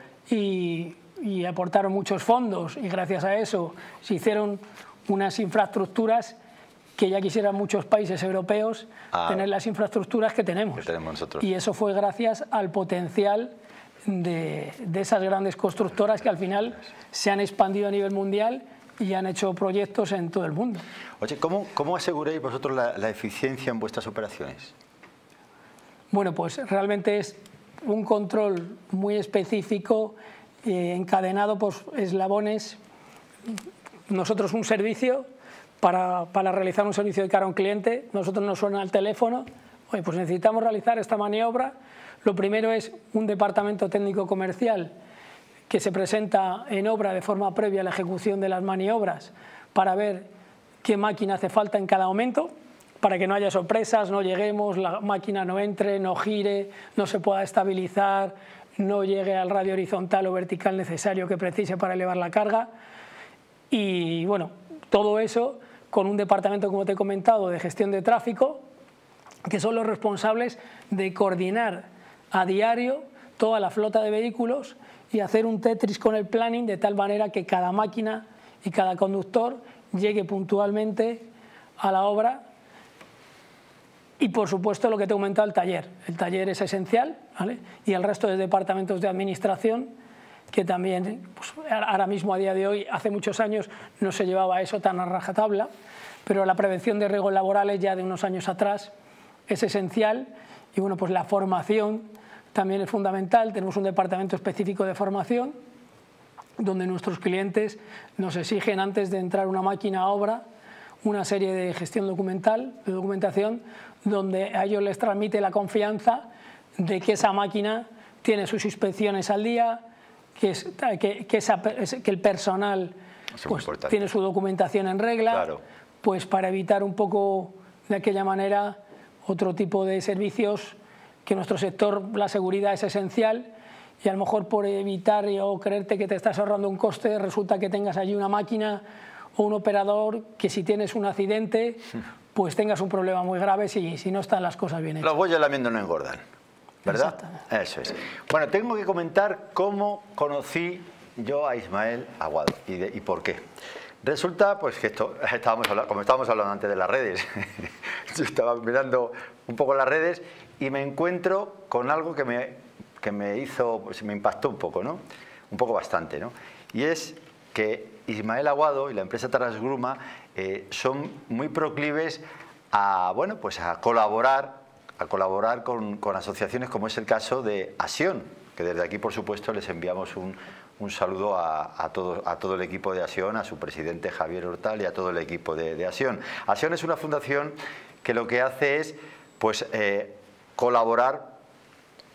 Speaker 6: y aportaron muchos fondos, y gracias a eso se hicieron unas infraestructuras que ya quisieran muchos países europeos tener las infraestructuras que tenemos
Speaker 1: nosotros.
Speaker 6: Y eso fue gracias al potencial de esas grandes constructoras que al final se han expandido a nivel mundial y han hecho proyectos en todo el mundo.
Speaker 1: Oye, ¿cómo aseguráis vosotros la eficiencia en vuestras operaciones?
Speaker 6: Bueno, pues realmente es un control muy específico, encadenado por eslabones. Nosotros un servicio, para realizar un servicio de cara a un cliente, nosotros nos suena al teléfono, oye, pues necesitamos realizar esta maniobra. Lo primero es un departamento técnico comercial que se presenta en obra de forma previa a la ejecución de las maniobras para ver qué máquina hace falta en cada momento, para que no haya sorpresas, no lleguemos, la máquina no entre, no gire, no se pueda estabilizar, no llegue al radio horizontal o vertical necesario que precise para elevar la carga. Y bueno, todo eso con un departamento, como te he comentado, de gestión de tráfico, que son los responsables de coordinar a diario toda la flota de vehículos y hacer un Tetris con el planning de tal manera que cada máquina y cada conductor llegue puntualmente a la obra. Y por supuesto lo que te he comentado, el taller es esencial, ¿vale? Y el resto de departamentos de administración, que también pues, ahora mismo a día de hoy, hace muchos años no se llevaba eso tan a rajatabla, pero la prevención de riesgos laborales ya de unos años atrás es esencial. Y bueno, pues la formación también es fundamental. Tenemos un departamento específico de formación donde nuestros clientes nos exigen, antes de entrar una máquina a obra, una serie de gestión documental, de documentación, donde a ellos les transmite la confianza de que esa máquina tiene sus inspecciones al día, que el personal pues, tiene su documentación en regla,
Speaker 1: claro,
Speaker 6: pues para evitar un poco de aquella manera otro tipo de servicios, que en nuestro sector la seguridad es esencial, y a lo mejor por evitar o creerte que te estás ahorrando un coste, resulta que tengas allí una máquina o un operador que si tienes un accidente pues tengas un problema muy grave si no están las cosas bien hechas.
Speaker 1: Los bueyes lamiendo no engordan, ¿verdad?
Speaker 6: Exactamente.
Speaker 1: Eso es. Bueno, tengo que comentar cómo conocí yo a Ismael Aguado y por qué. Resulta pues que como estábamos hablando antes de las redes, yo estaba mirando un poco las redes y me encuentro con algo que me hizo, pues me impactó un poco, ¿no? Un poco bastante, ¿no? Y es que Ismael Aguado y la empresa Trasgruma son muy proclives a, bueno, pues a colaborar con asociaciones como es el caso de Asión, que desde aquí por supuesto les enviamos un saludo a todo el equipo de Asión, a su presidente Javier Hortal y a todo el equipo de Asión. Asión es una fundación que lo que hace es pues colaborar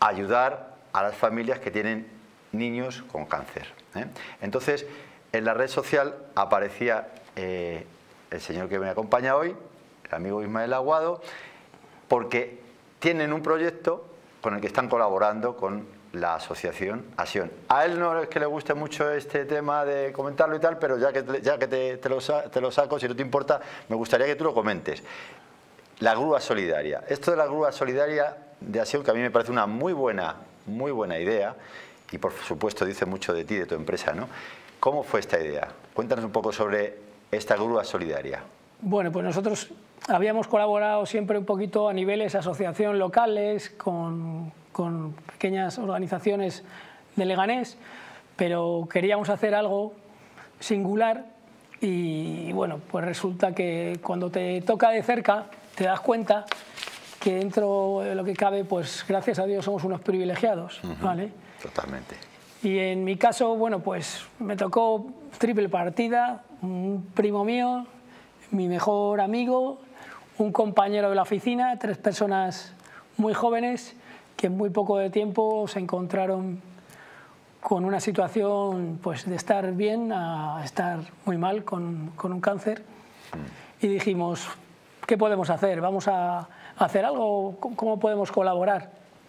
Speaker 1: ayudar a las familias que tienen niños con cáncer. Entonces, en la red social aparecía el señor que me acompaña hoy, el amigo Ismael Aguado, porque tienen un proyecto con el que están colaborando con la asociación Asión. A él no es que le guste mucho este tema de comentarlo y tal, pero ya que te lo saco, si no te importa, me gustaría que tú lo comentes. La grúa solidaria. Esto de la grúa solidaria de Asión, que a mí me parece una muy buena idea, y por supuesto dice mucho de ti, de tu empresa, ¿no? ¿Cómo fue esta idea? Cuéntanos un poco sobre esta grúa solidaria.
Speaker 6: Bueno, pues nosotros habíamos colaborado siempre un poquito a niveles asociación locales, con pequeñas organizaciones de Leganés, pero queríamos hacer algo singular y bueno, pues resulta que cuando te toca de cerca te das cuenta que dentro de lo que cabe, pues gracias a Dios somos unos privilegiados, ¿vale?
Speaker 1: Totalmente.
Speaker 6: Y en mi caso, bueno, pues me tocó triple partida, un primo mío, mi mejor amigo, un compañero de la oficina, 3 personas muy jóvenes que en muy poco de tiempo se encontraron con una situación pues de estar bien a estar muy mal con un cáncer. Y dijimos, ¿qué podemos hacer? ¿Vamos a hacer algo? ¿Cómo podemos colaborar?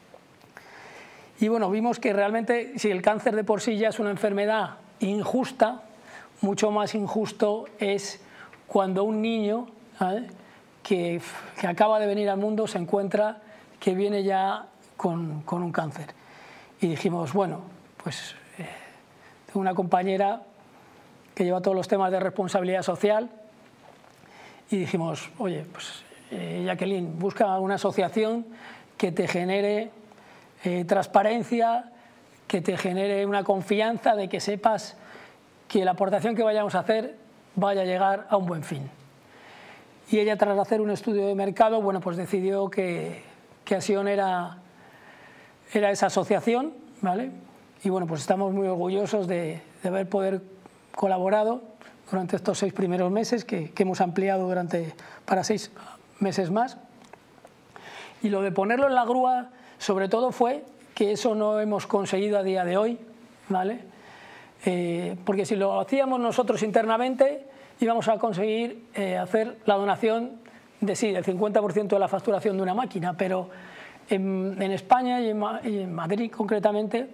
Speaker 6: Y bueno, vimos que realmente si el cáncer de por sí ya es una enfermedad injusta, mucho más injusto es cuando un niño, ¿vale?, que acaba de venir al mundo se encuentra que viene ya con un cáncer. Y dijimos, bueno, pues tengo una compañera que lleva todos los temas de responsabilidad social y dijimos, oye, pues Jacqueline, busca una asociación que te genere transparencia, que te genere una confianza de que sepas que la aportación que vayamos a hacer vaya a llegar a un buen fin. Y ella, tras hacer un estudio de mercado, bueno, pues decidió que Asión era esa asociación, ¿vale? Y bueno, pues estamos muy orgullosos de haber poder colaborado durante estos 6 primeros meses, que hemos ampliado para 6 meses más. Y lo de ponerlo en la grúa, sobre todo fue que eso no hemos conseguido a día de hoy, ¿vale? Porque si lo hacíamos nosotros internamente, íbamos a conseguir hacer la donación del 50% de la facturación de una máquina, pero en España y en Madrid concretamente,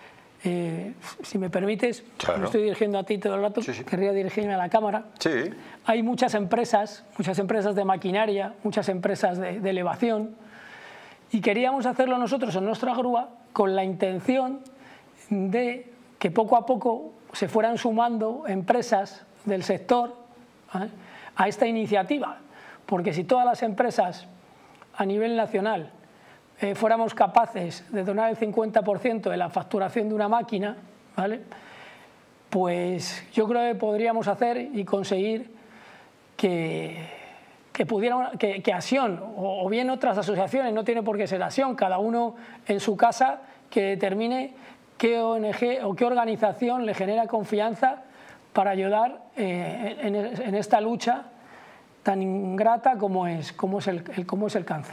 Speaker 6: si me permites,
Speaker 1: claro.
Speaker 6: Me estoy dirigiendo a ti todo el rato, sí. Querría dirigirme a la cámara.
Speaker 1: Sí.
Speaker 6: Hay muchas empresas de maquinaria, muchas empresas de elevación, y queríamos hacerlo nosotros en nuestra grúa con la intención de que poco a poco se fueran sumando empresas del sector, ¿vale?, a esta iniciativa, porque si todas las empresas a nivel nacional fuéramos capaces de donar el 50% de la facturación de una máquina, ¿vale?, pues yo creo que podríamos hacer y conseguir que Asión o bien otras asociaciones, no tiene por qué ser Asión, cada uno en su casa que determine qué ONG o qué organización le genera confianza para ayudar en esta lucha tan ingrata como es el cáncer.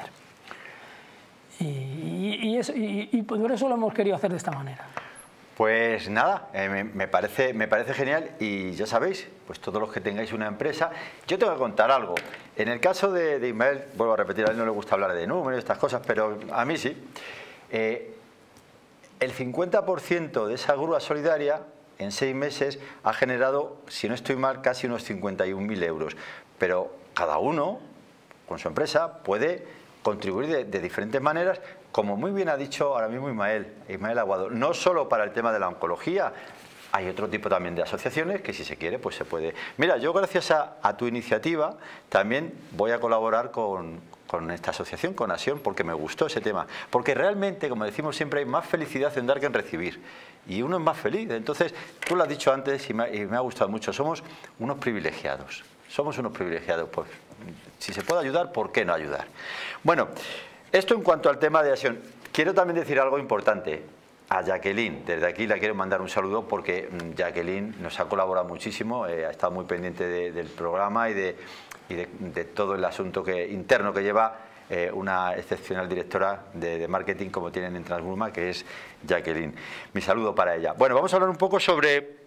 Speaker 6: Y por eso lo hemos querido hacer de esta manera.
Speaker 1: Pues nada, me parece genial y ya sabéis, pues todos los que tengáis una empresa, yo tengo que contar algo. En el caso de Ismael, vuelvo a repetir, a él no le gusta hablar de números y estas cosas, pero a mí sí. El 50% de esa grúa solidaria en 6 meses ha generado, si no estoy mal, casi unos 51.000 euros. Pero cada uno, con su empresa, puede contribuir de diferentes maneras, como muy bien ha dicho ahora mismo Ismael Aguado, no solo para el tema de la oncología, hay otro tipo también de asociaciones que si se quiere, pues se puede. Mira, yo gracias a tu iniciativa también voy a colaborar con esta asociación, con Asión, porque me gustó ese tema. Porque realmente, como decimos siempre, hay más felicidad en dar que en recibir. Y uno es más feliz. Entonces, tú lo has dicho antes y me ha gustado mucho, somos unos privilegiados. Somos unos privilegiados. Pues, si se puede ayudar, ¿por qué no ayudar? Bueno, esto en cuanto al tema de Asión. Quiero también decir algo importante. A Jacqueline, desde aquí le quiero mandar un saludo porque Jacqueline nos ha colaborado muchísimo, ha estado muy pendiente del programa y de todo el asunto interno que lleva una excepcional directora de marketing como tienen en Transgruma, que es Jacqueline. Mi saludo para ella. Bueno, vamos a hablar un poco sobre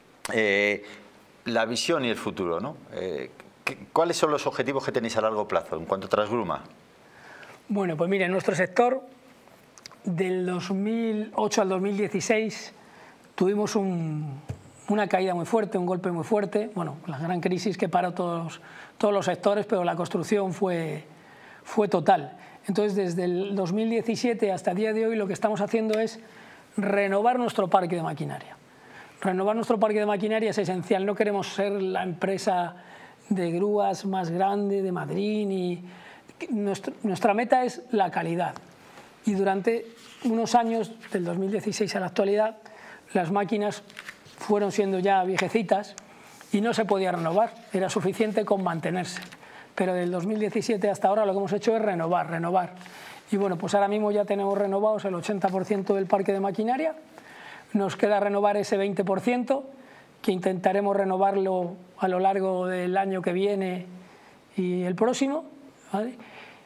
Speaker 1: la visión y el futuro, ¿no? ¿Cuáles son los objetivos que tenéis a largo plazo en cuanto a Transgruma?
Speaker 6: Bueno, pues mire, en nuestro sector, del 2008 al 2016, tuvimos una caída muy fuerte, un golpe muy fuerte. Bueno, la gran crisis que paró todos los sectores, pero la construcción fue total. Entonces, desde el 2017 hasta el día de hoy, lo que estamos haciendo es renovar nuestro parque de maquinaria. Renovar nuestro parque de maquinaria es esencial. No queremos ser la empresa de grúas más grande de Madrid, ni nuestra meta es la calidad. Y durante unos años, del 2016 a la actualidad, las máquinas fueron siendo ya viejecitas y no se podía renovar, era suficiente con mantenerse. Pero del 2017 hasta ahora lo que hemos hecho es renovar. Y bueno, pues ahora mismo ya tenemos renovados el 80% del parque de maquinaria, nos queda renovar ese 20%, que intentaremos renovarlo a lo largo del año que viene y el próximo, ¿vale?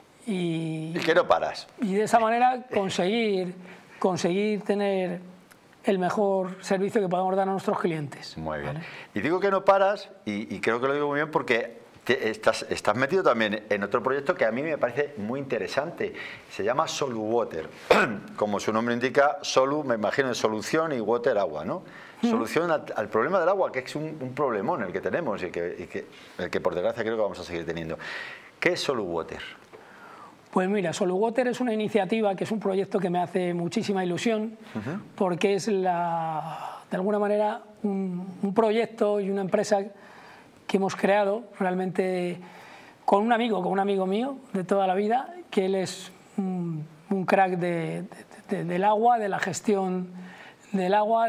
Speaker 6: Y
Speaker 1: que no paras.
Speaker 6: Y de esa manera conseguir tener el mejor servicio que podamos dar a nuestros clientes.
Speaker 1: Muy bien.
Speaker 6: ¿Vale?
Speaker 1: Y digo que no paras, y creo que lo digo muy bien porque estás metido también en otro proyecto que a mí me parece muy interesante. Se llama Soluwater. Como su nombre indica, Solu, me imagino, es solución, y water, agua, ¿no? Solución al problema del agua, que es un problemón el que tenemos y el que por desgracia creo que vamos a seguir teniendo. ¿Qué es Soluwater?
Speaker 6: Pues mira, Soluwater es una iniciativa que es un proyecto que me hace muchísima ilusión, porque es de alguna manera un proyecto y una empresa que hemos creado realmente con un amigo mío de toda la vida, que él es un crack del agua, de la gestión del agua,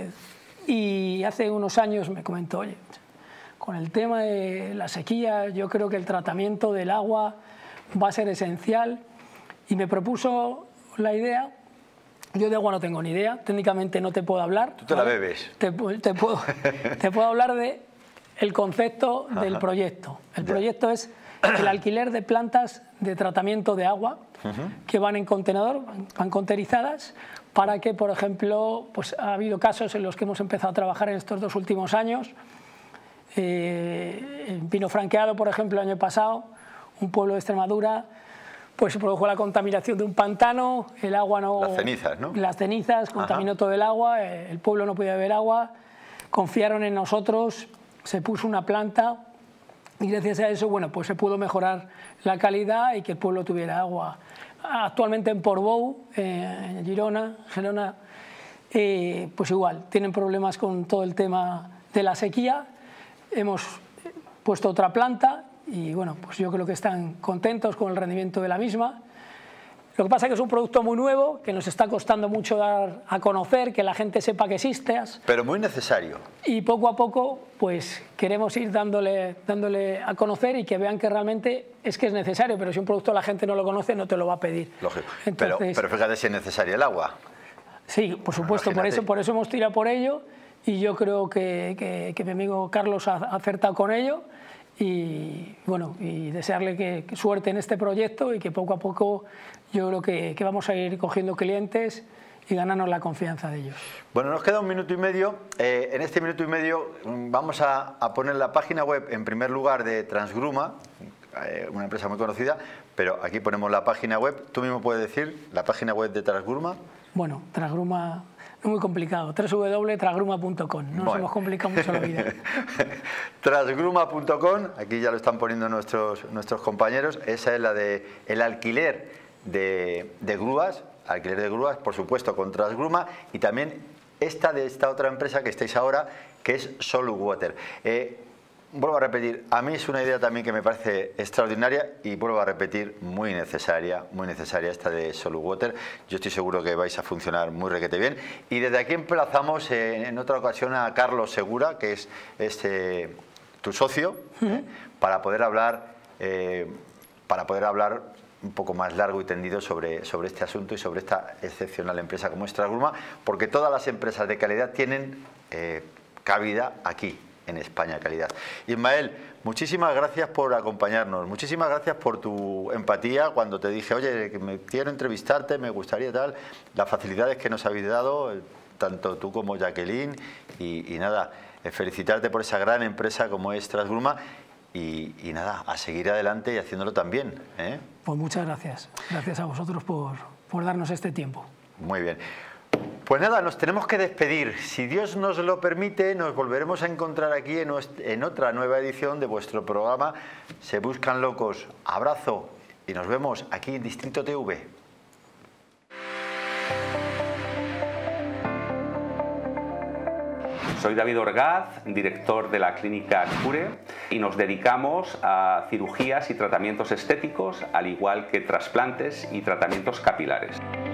Speaker 6: y hace unos años me comentó, oye, con el tema de la sequía yo creo que el tratamiento del agua va a ser esencial, y me propuso la idea. Yo de agua no tengo ni idea, técnicamente no te puedo hablar.
Speaker 1: ¿Tú te la bebes?
Speaker 6: Te puedo hablar del concepto del proyecto. El proyecto es el alquiler de plantas de tratamiento de agua que van en contenedor, van conterizadas, para que, por ejemplo, pues ha habido casos en los que hemos empezado a trabajar en estos 2 últimos años. En Pino Franqueado, por ejemplo, el año pasado, un pueblo de Extremadura, pues se produjo la contaminación de un pantano, el agua no...
Speaker 1: Las cenizas, ¿no?
Speaker 6: Las cenizas, contaminó todo el agua, el pueblo no podía beber agua, confiaron en nosotros, se puso una planta y gracias a eso, bueno, pues se pudo mejorar la calidad y que el pueblo tuviera agua. Actualmente en Portbou, en Girona, pues igual, tienen problemas con todo el tema de la sequía. Hemos puesto otra planta y bueno, pues yo creo que están contentos con el rendimiento de la misma. Lo que pasa es que es un producto muy nuevo, que nos está costando mucho dar a conocer, que la gente sepa que existes.
Speaker 1: Pero muy necesario.
Speaker 6: Y poco a poco, pues queremos ir dándole a conocer y que vean que realmente es necesario, pero si un producto la gente no lo conoce, no te lo va a pedir.
Speaker 1: Lógico.
Speaker 6: Entonces,
Speaker 1: pero fíjate si es necesaria el agua.
Speaker 6: Sí, por supuesto, por eso hemos tirado por ello, y yo creo que mi amigo Carlos ha acertado con ello. Y bueno, y desearle que suerte en este proyecto y que poco a poco yo creo que vamos a ir cogiendo clientes y ganarnos la confianza de ellos.
Speaker 1: Bueno, nos queda 1 minuto y medio. En este minuto y medio vamos a poner la página web en primer lugar de Transgruma, una empresa muy conocida, pero aquí ponemos la página web. ¿Tú mismo puedes decir la página web de Transgruma?
Speaker 6: Bueno, Transgruma... No muy complicado, www.transgruma.com, no nos hemos complicado mucho la vida.
Speaker 1: Transgruma.com, aquí ya lo están poniendo nuestros compañeros, esa es la de el alquiler de grúas, por supuesto con Transgruma, y también esta de esta otra empresa que estáis ahora, que es Soluwater. Vuelvo a repetir, a mí es una idea también que me parece extraordinaria y vuelvo a repetir, muy necesaria esta de Soluwater. Yo estoy seguro que vais a funcionar muy requete bien. Y desde aquí emplazamos en otra ocasión a Carlos Segura, que es tu socio, para poder hablar un poco más largo y tendido sobre este asunto y sobre esta excepcional empresa como es Transgruma, porque todas las empresas de calidad tienen cabida aquí, en España calidad. Ismael, muchísimas gracias por acompañarnos, muchísimas gracias por tu empatía cuando te dije, oye, que me quiero entrevistarte, me gustaría tal, las facilidades que nos habéis dado, tanto tú como Jacqueline, y nada, felicitarte por esa gran empresa como es Transgruma. Y nada, a seguir adelante y haciéndolo también, ¿eh?
Speaker 6: Pues muchas gracias. Gracias a vosotros por darnos este tiempo.
Speaker 1: Muy bien. Pues nada, nos tenemos que despedir. Si Dios nos lo permite, nos volveremos a encontrar aquí en otra nueva edición de vuestro programa Se Buscan Locos. Abrazo y nos vemos aquí en Distrito TV.
Speaker 3: Soy David Orgaz, director de la clínica Cure, y nos dedicamos a cirugías y tratamientos estéticos, al igual que trasplantes y tratamientos capilares.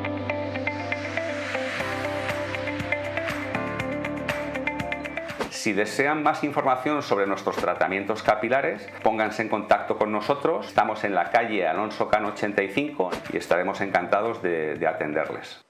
Speaker 3: Si desean más información sobre nuestros tratamientos capilares, pónganse en contacto con nosotros. Estamos en la calle Alonso Cano 85 y estaremos encantados de atenderles.